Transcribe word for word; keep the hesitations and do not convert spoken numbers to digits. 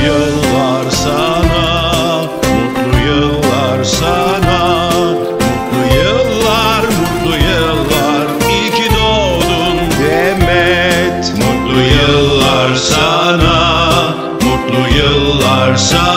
yıllar sana, mutlu yıllar sana. Mutlu yıllar, mutlu yıllar, iyi ki doğdun Demet. Mutlu yıllar sana, mutlu yıllar sana.